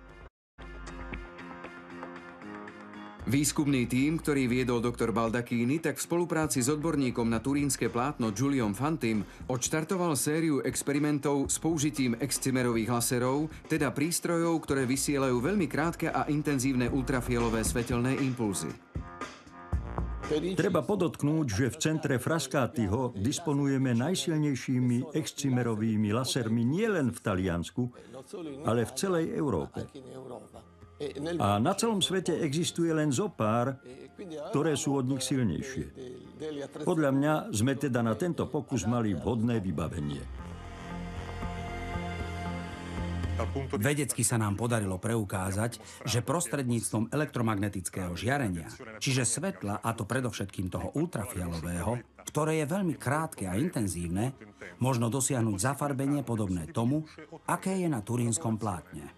Výskumný tím, ktorý viedol doktor Baldacchini, tak v spolupráci s odborníkom na turínske plátno Giuliom Fantim odštartoval sériu experimentov s použitím excimerových laserov, teda prístrojov, ktoré vysielajú veľmi krátke a intenzívne ultrafialové svetelné impulzy. Treba podotknúť, že v centre Frascatiho disponujeme najsilnejšími excimerovými lasermi nielen v Taliansku, ale v celej Európe. A na celom svete existuje len zopár, ktoré sú od nich silnejšie. Podľa mňa sme teda na tento pokus mali vhodné vybavenie. Vedecky sa nám podarilo preukázať, že prostredníctvom elektromagnetického žiarenia, čiže svetla, a to predovšetkým toho ultrafialového, ktoré je veľmi krátke a intenzívne, možno dosiahnuť zafarbenie podobné tomu, aké je na turínskom plátne.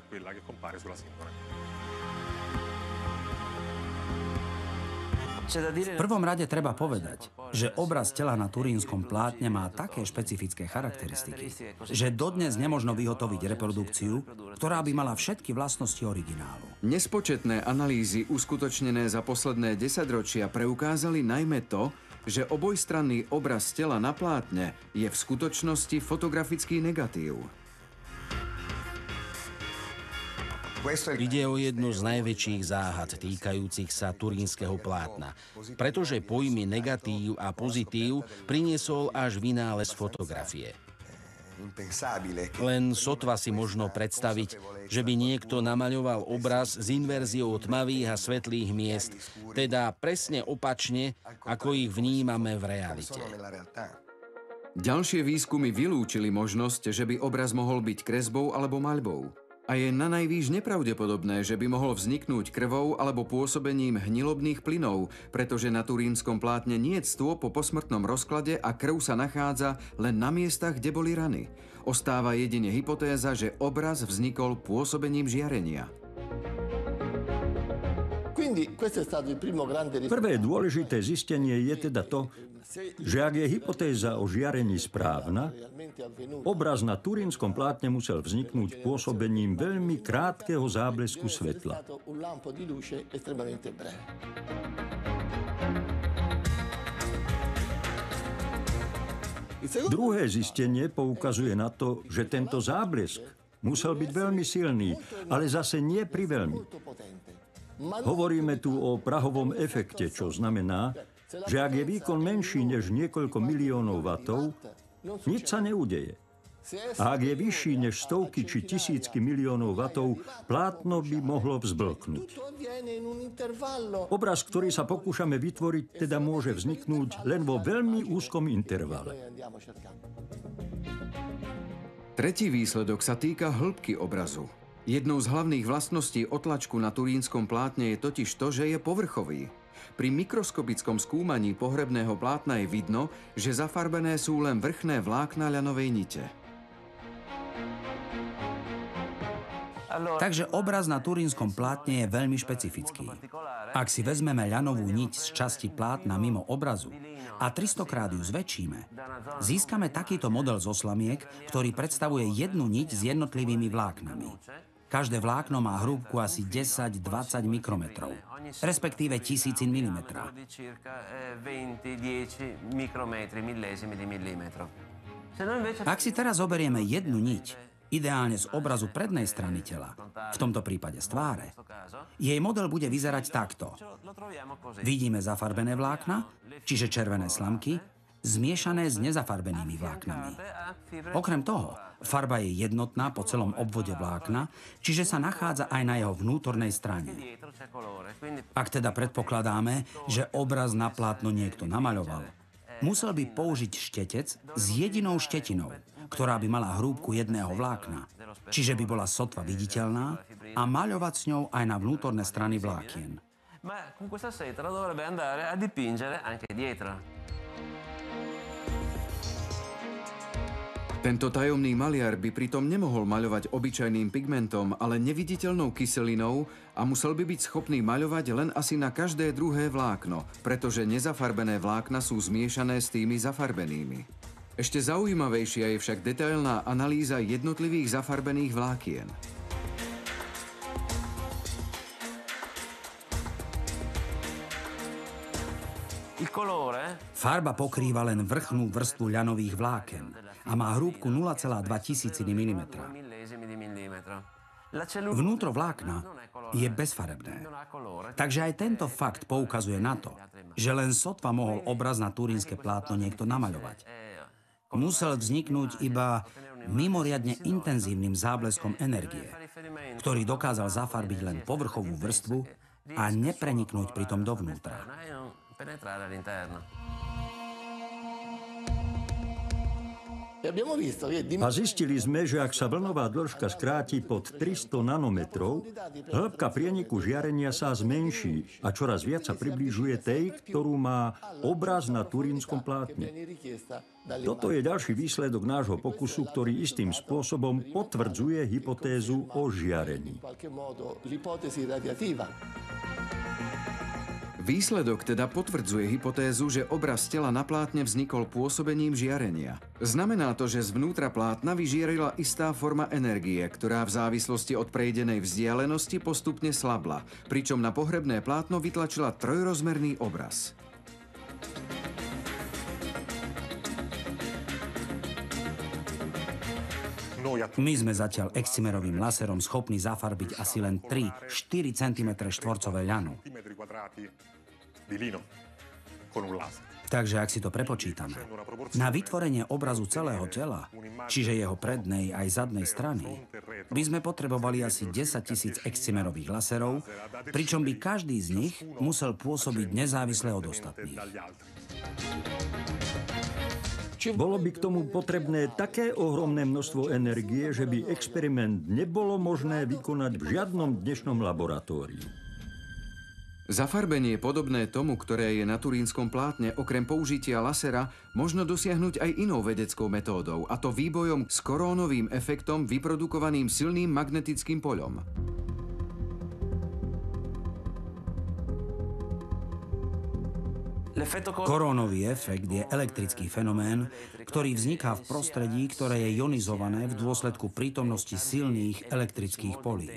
V prvom rade treba povedať, že obraz tela na turínskom plátne má také špecifické charakteristiky, že dodnes nemožno vyhotoviť reprodukciu, ktorá by mala všetky vlastnosti originálu. Nespočetné analýzy uskutočnené za posledné 10 ročia preukázali najmä to, že obojstranný obraz tela na plátne je v skutočnosti fotografický negatív. Ide o jednu z najväčších záhad týkajúcich sa turínskeho plátna, pretože pojmy negatív a pozitív priniesol až vynález fotografie. Len sotva si možno predstaviť, že by niekto namaľoval obraz s inverziou tmavých a svetlých miest, teda presne opačne, ako ich vnímame v realite. Ďalšie výskumy vylúčili možnosť, že by obraz mohol byť kresbou alebo maľbou. A je nanajvýš nepravdepodobné, že by mohol vzniknúť krvou alebo pôsobením hnilobných plynov, pretože na turínskom plátne nie je stôp po posmrtnom rozklade a krv sa nachádza len na miestach, kde boli rany. Ostáva jedine hypotéza, že obraz vznikol pôsobením žiarenia. Prvé dôležité zistenie je teda to, že ak je hypotéza o žiarení správna, obraz na turínskom plátne musel vzniknúť pôsobením veľmi krátkeho záblesku svetla. Druhé zistenie poukazuje na to, že tento záblesk musel byť veľmi silný, ale zase nie priveľmi. Hovoríme tu o prahovom efekte, čo znamená, že ak je výkon menší než niekoľko miliónov wattov, nič sa neudeje. A ak je vyšší než stovky či tisícky miliónov wattov, plátno by mohlo vzblknúť. Obraz, ktorý sa pokúšame vytvoriť, teda môže vzniknúť len vo veľmi úzkom intervale. Tretí výsledok sa týka hĺbky obrazu. Jednou z hlavných vlastností otlačku na turínskom plátne je totiž to, že je povrchový. Pri mikroskopickom skúmaní pohrebného plátna je vidno, že zafarbené sú len vrchné vlákna ľanovej nite. Takže obraz na turínskom plátne je veľmi špecifický. Ak si vezmeme ľanovú niť z časti plátna mimo obrazu a 300-krát ju zväčšíme, získame takýto model zo slamiek, ktorý predstavuje jednu niť s jednotlivými vláknami. Každé vlákno má hrúbku asi 10-20 mikrometrov, respektíve tisícin milimetra. Ak si teraz zoberieme jednu niť, ideálne z obrazu prednej strany tela, v tomto prípade z tváre, jej model bude vyzerať takto. Vidíme zafarbené vlákna, čiže červené slamky, zmiešané s nezafarbenými vláknami. Okrem toho, farba je jednotná po celom obvode vlákna, čiže sa nachádza aj na jeho vnútornej strane. Ak teda predpokladáme, že obraz na plátno niekto namaľoval, musel by použiť štetec s jedinou štetinou, ktorá by mala hrúbku jedného vlákna, čiže by bola sotva viditeľná a maľovať s ňou aj na vnútorné strany vlákien. Tento tajomný maliar by pritom nemohol maľovať obyčajným pigmentom, ale neviditeľnou kyselinou a musel by byť schopný maľovať len asi na každé druhé vlákno, pretože nezafarbené vlákna sú zmiešané s tými zafarbenými. Ešte zaujímavejšia je však detailná analýza jednotlivých zafarbených vlákien. Farba pokrýva len vrchnú vrstvu ľanových vláken a má hrúbku 0,2 tisíciny milimetra. Vnútro vlákna je bezfarebné. Takže aj tento fakt poukazuje na to, že len sotva mohol obraz na turínske plátno niekto namaľovať. Musel vzniknúť iba mimoriadne intenzívnym zábleskom energie, ktorý dokázal zafarbiť len povrchovú vrstvu a nepreniknúť pritom dovnútra. A zistili sme, že ak sa vlnová dĺžka skráti pod 300 nanometrov, hĺbka prieniku žiarenia sa zmenší a čoraz viac sa približuje tej, ktorú má obraz na turínskom plátne. Toto je ďalší výsledok nášho pokusu, ktorý istým spôsobom potvrdzuje hypotézu o žiarení. Výsledok teda potvrdzuje hypotézu, že obraz tela na plátne vznikol pôsobením žiarenia. Znamená to, že zvnútra plátna vyžierila istá forma energie, ktorá v závislosti od prejdenej vzdialenosti postupne slabla, pričom na pohrebné plátno vytlačila trojrozmerný obraz. My sme zatiaľ excimerovým laserom schopní zafarbiť asi len 3-4 cm štvorcové ľanu. Takže ak si to prepočítame, na vytvorenie obrazu celého tela, čiže jeho prednej aj zadnej strany, by sme potrebovali asi 10 000 excimerových laserov, pričom by každý z nich musel pôsobiť nezávisle od ostatných. Bolo by k tomu potrebné také ohromné množstvo energie, že by experiment nebolo možné vykonať v žiadnom dnešnom laboratóriu. Zafarbenie podobné tomu, ktoré je na turínskom plátne, okrem použitia lasera, možno dosiahnuť aj inou vedeckou metódou, a to výbojom s korónovým efektom vyprodukovaným silným magnetickým poľom. Korónový efekt je elektrický fenomén, ktorý vzniká v prostredí, ktoré je ionizované v dôsledku prítomnosti silných elektrických polí.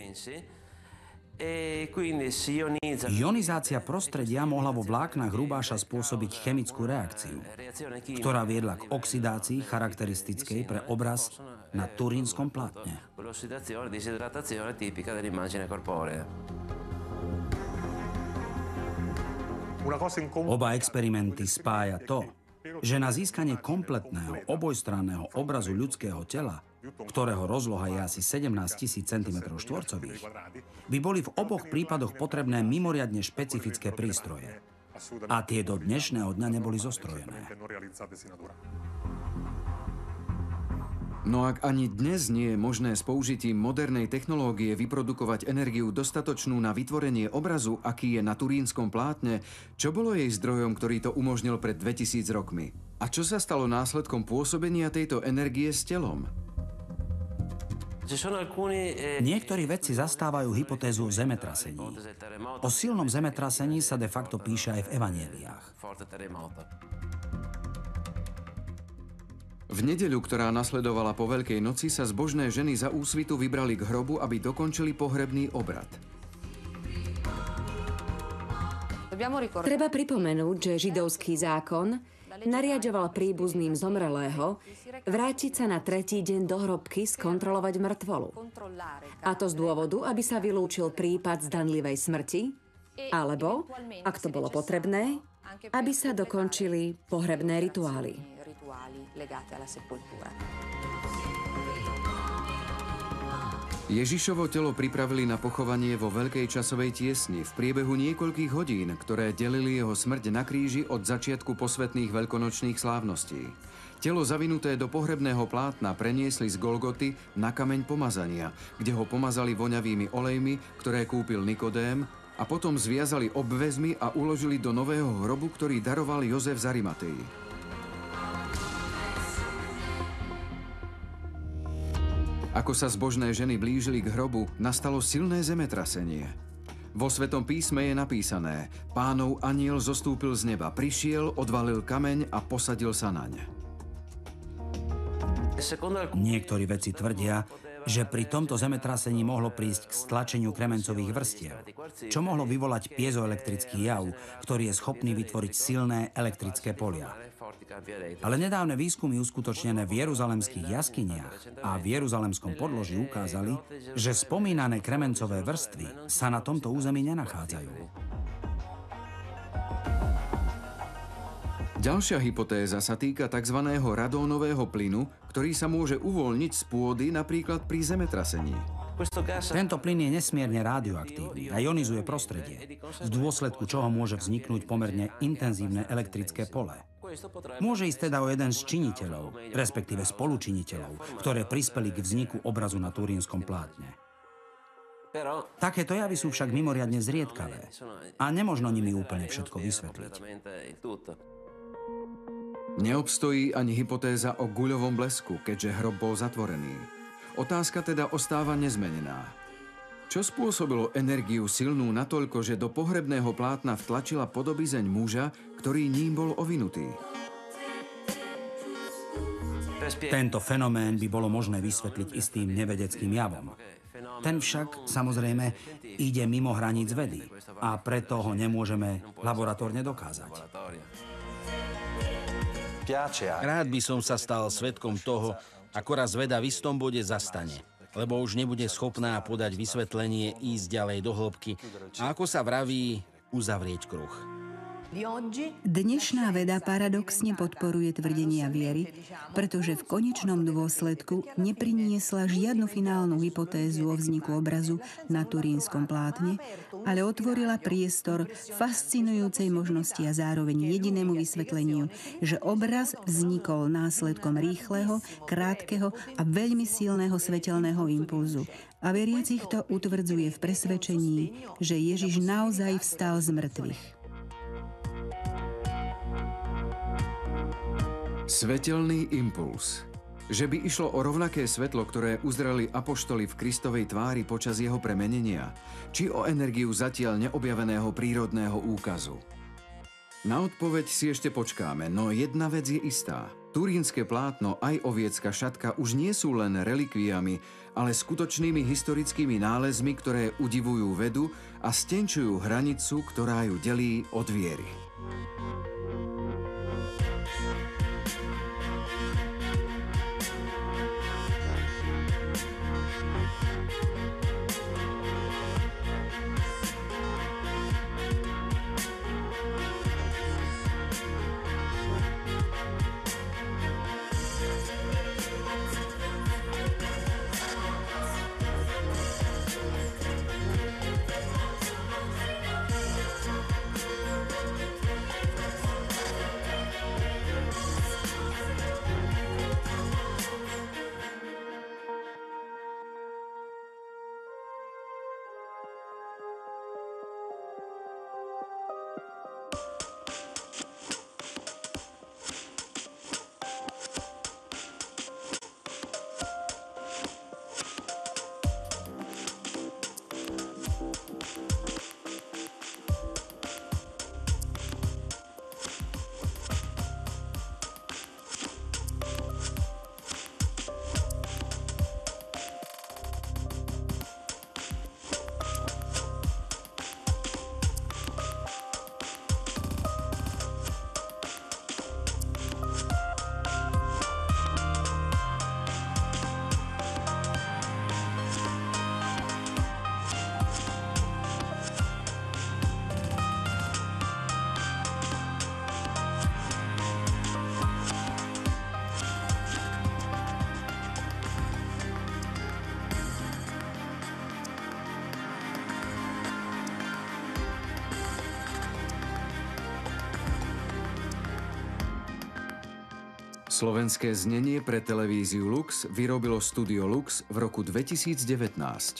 Ionizácia prostredia mohla vo vláknach rubáša spôsobiť chemickú reakciu, ktorá viedla k oxidácii charakteristickej pre obraz na turínskom plátne. Oba experimenty spája to, že na získanie kompletného obojstranného obrazu ľudského tela, ktorého rozloha je asi 17 000 cm2, by boli v oboch prípadoch potrebné mimoriadne špecifické prístroje. A tie do dnešného dňa neboli zostrojené. No ak ani dnes nie je možné s použitím modernej technológie vyprodukovať energiu dostatočnú na vytvorenie obrazu, aký je na turínskom plátne, čo bolo jej zdrojom, ktorý to umožnil pred 2000 rokmi? A čo sa stalo následkom pôsobenia tejto energie s telom? Niektorí vedci zastávajú hypotézu o zemetrasení. O silnom zemetrasení sa de facto píše aj v evanjeliách. V nedeľu, ktorá nasledovala po Veľkej noci, sa zbožné ženy za úsvitu vybrali k hrobu, aby dokončili pohrebný obrad. Treba pripomenúť, že židovský zákon nariaďoval príbuzným zomrelého vrátiť sa na tretí deň do hrobky skontrolovať mŕtvolu. A to z dôvodu, aby sa vylúčil prípad zdanlivej smrti, alebo, ak to bolo potrebné, aby sa dokončili pohrebné rituály. Ježišovo telo pripravili na pochovanie vo veľkej časovej tiesni v priebehu niekoľkých hodín, ktoré delili jeho smrť na kríži od začiatku posvätných veľkonočných slávností. Telo zavinuté do pohrebného plátna preniesli z Golgoty na kameň pomazania, kde ho pomazali voňavými olejmi, ktoré kúpil Nikodém, a potom zviazali obväzmi a uložili do nového hrobu, ktorý daroval Jozef z Arimatei. Ako sa zbožné ženy blížili k hrobu, nastalo silné zemetrasenie. Vo Svetom písme je napísané: Pánov anjel zostúpil z neba, prišiel, odvalil kameň a posadil sa naň. Niektorí vedci tvrdia, že pri tomto zemetrasení mohlo prísť k stlačeniu kremencových vrstiev, čo mohlo vyvolať piezoelektrický jav, ktorý je schopný vytvoriť silné elektrické polia. Ale nedávne výskumy uskutočnené v jeruzalemských jaskyniach a v jeruzalemskom podloží ukázali, že spomínané kremencové vrstvy sa na tomto území nenachádzajú. Ďalšia hypotéza sa týka tzv. Radónového plynu, ktorý sa môže uvoľniť z pôdy napríklad pri zemetrasení. Tento plyn je nesmierne radioaktívny a ionizuje prostredie, v dôsledku čoho môže vzniknúť pomerne intenzívne elektrické pole. Môže ísť teda o jeden z činiteľov, respektíve spolučiniteľov, ktoré prispeli k vzniku obrazu na turínskom plátne. Takéto javy sú však mimoriadne zriedkavé a nemožno nimi úplne všetko vysvetliť. Neobstojí ani hypotéza o guľovom blesku, keďže hrob bol zatvorený. Otázka teda ostáva nezmenená. Čo spôsobilo energiu silnú natoľko, že do pohrebného plátna vtlačila podobizeň muža, ktorý ním bol ovinutý? Tento fenomén by bolo možné vysvetliť istým nevedeckým javom. Ten však, samozrejme, ide mimo hraníc vedy a preto ho nemôžeme laboratórne dokázať. Rád by som sa stal svedkom toho, Ako raz veda v istom bode zastane, lebo už nebude schopná podať vysvetlenie, ísť ďalej do hĺbky a ako sa vraví, uzavrieť kruh. Dnešná veda paradoxne podporuje tvrdenia viery, pretože v konečnom dôsledku nepriniesla žiadnu finálnu hypotézu o vzniku obrazu na turínskom plátne, ale otvorila priestor fascinujúcej možnosti a zároveň jedinému vysvetleniu, že obraz vznikol následkom rýchleho, krátkeho a veľmi silného svetelného impulzu. A veriacich to utvrdzuje v presvedčení, že Ježiš naozaj vstal z mŕtvych. Svetelný impuls. Že by išlo o rovnaké svetlo, ktoré uzreli apoštoli v Kristovej tvári počas jeho premenenia, či o energiu zatiaľ neobjaveného prírodného úkazu. Na odpoveď si ešte počkáme, no jedna vec je istá. Turínske plátno aj oviecka šatka už nie sú len relikviami, ale skutočnými historickými nálezmi, ktoré udivujú vedu a stenčujú hranicu, ktorá ju delí od viery. Slovenské znenie pre televíziu Lux vyrobilo Studio Lux v roku 2019.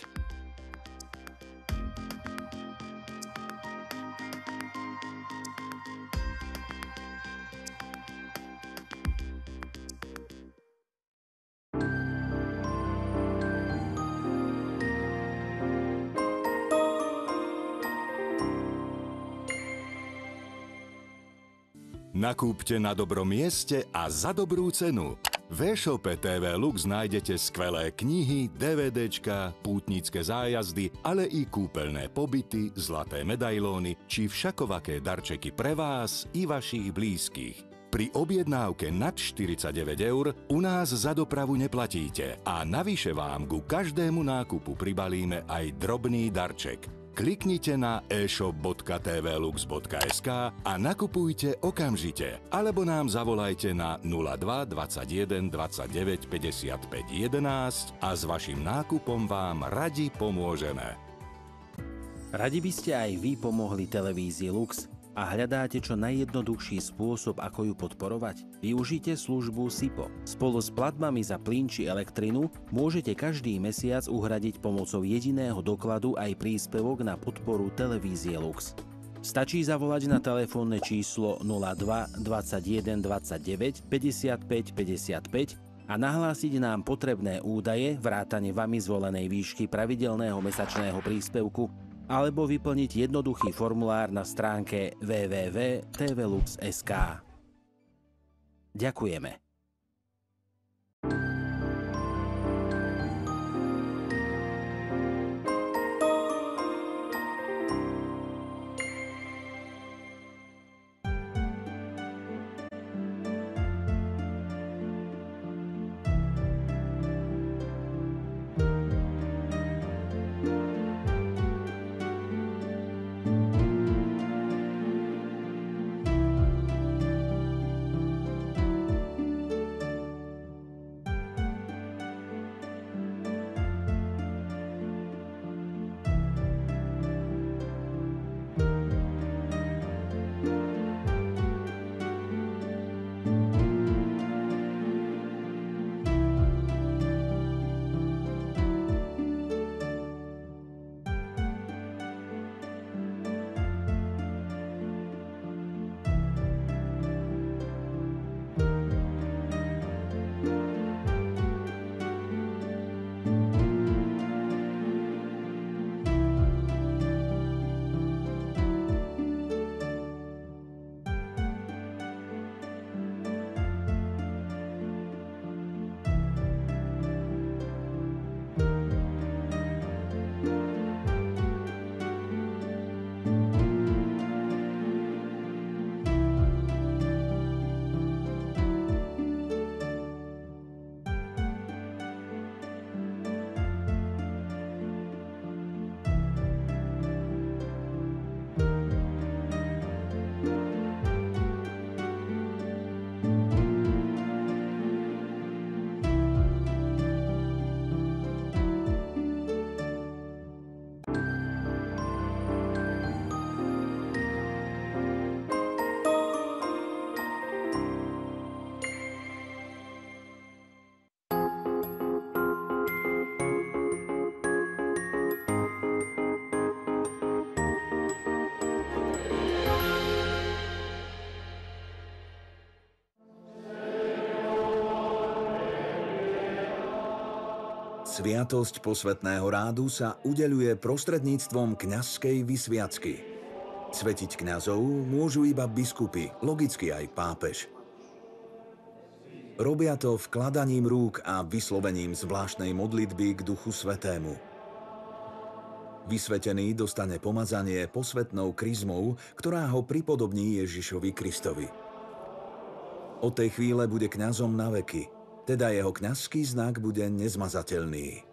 Nakúpte na dobrom mieste a za dobrú cenu. V e-shope TV Lux nájdete skvelé knihy, DVDčka, pútnické zájazdy, ale i kúpeľné pobyty, zlaté medailóny či všakovaké darčeky pre vás i vašich blízkych. Pri objednávke nad 49 € u nás za dopravu neplatíte a navyše vám ku každému nákupu pribalíme aj drobný darček. Kliknite na e-shop.tvlux.sk a nakupujte okamžite, alebo nám zavolajte na 02 21 29 55 11 a s vašim nákupom vám radi pomôžeme. Radi by ste aj vy pomohli televízii Lux a hľadáte čo najjednoduchší spôsob, ako ju podporovať? Využite službu SIPO. Spolu s platbami za plyn či elektrinu môžete každý mesiac uhradiť pomocou jediného dokladu aj príspevok na podporu televízie Lux. Stačí zavolať na telefónne číslo 02 21 29 55 55 a nahlásiť nám potrebné údaje vrátane vami zvolenej výšky pravidelného mesačného príspevku alebo vyplniť jednoduchý formulár na stránke www.tvlux.sk. Ďakujeme. Sviatosť posvätného rádu sa udeľuje prostredníctvom kňazskej vysviacky. Svetiť kňazov môžu iba biskupy, logicky aj pápež. Robia to vkladaním rúk a vyslovením zvláštnej modlitby k Duchu Svätému. Vysvetený dostane pomazanie posvätnou kryzmou, ktorá ho pripodobní Ježišovi Kristovi. Od tej chvíle bude kňazom na veky, teda jeho kňazský znak bude nezmazateľný.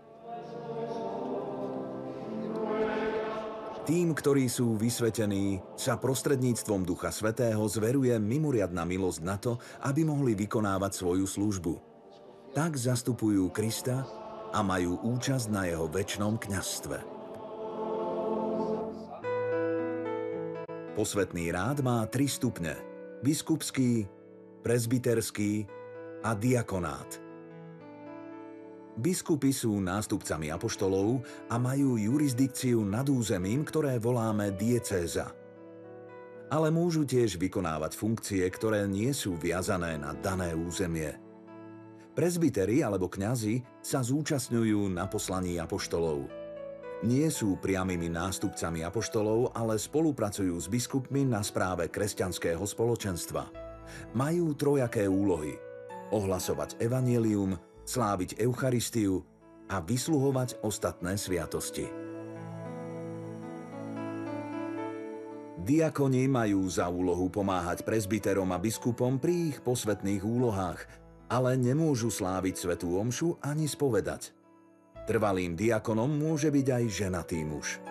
Tým, ktorí sú vysvetení, sa prostredníctvom Ducha Svätého zveruje mimoriadna milosť na to, aby mohli vykonávať svoju službu. Tak zastupujú Krista a majú účasť na jeho večnom kňazstve. Posvätný rád má 3 stupne: biskupský, presbyterský a diakonát. Biskupy sú nástupcami apoštolov a majú jurisdikciu nad územím, ktoré voláme diecéza. Ale môžu tiež vykonávať funkcie, ktoré nie sú viazané na dané územie. Presbyteri alebo kňazi sa zúčastňujú na poslaní apoštolov. Nie sú priamymi nástupcami apoštolov, ale spolupracujú s biskupmi na správe kresťanského spoločenstva. Majú trojaké úlohy: ohlasovať evanjelium, sláviť Eucharistiu a vysluhovať ostatné sviatosti. Diakoni majú za úlohu pomáhať presbyterom a biskupom pri ich posvätných úlohách, ale nemôžu sláviť svätú omšu ani spovedať. Trvalým diakonom môže byť aj ženatý muž.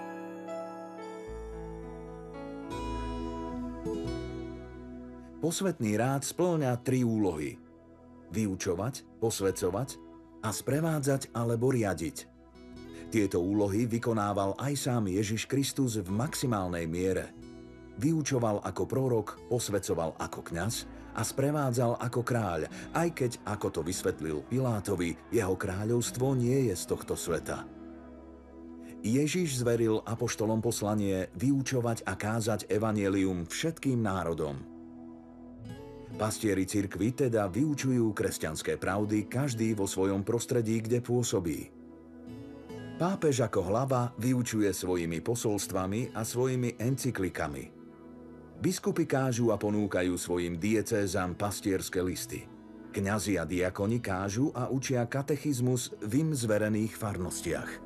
Posvätný rád spĺňa 3 úlohy: vyučovať, posväcovať a sprevádzať alebo riadiť. Tieto úlohy vykonával aj sám Ježiš Kristus v maximálnej miere. Vyučoval ako prorok, posväcoval ako kňaz a sprevádzal ako kráľ, aj keď, ako to vysvetlil Pilátovi, jeho kráľovstvo nie je z tohto sveta. Ježiš zveril apoštolom poslanie vyučovať a kázať evanjelium všetkým národom. Pastieri cirkvi teda vyučujú kresťanské pravdy každý vo svojom prostredí, kde pôsobí. Pápež ako hlava vyučuje svojimi posolstvami a svojimi encyklikami. Biskupy kážu a ponúkajú svojim diecézam pastierské listy. Kňazi a diakoni kážu a učia katechizmus v im zverených farnostiach.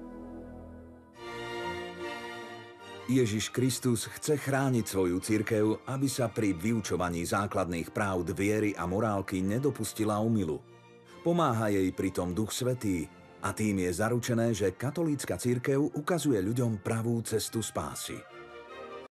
Ježiš Kristus chce chrániť svoju cirkev, aby sa pri vyučovaní základných práv viery a morálky nedopustila omylu. Pomáha jej pritom Duch Svätý a tým je zaručené, že katolícka cirkev ukazuje ľuďom pravú cestu spásy.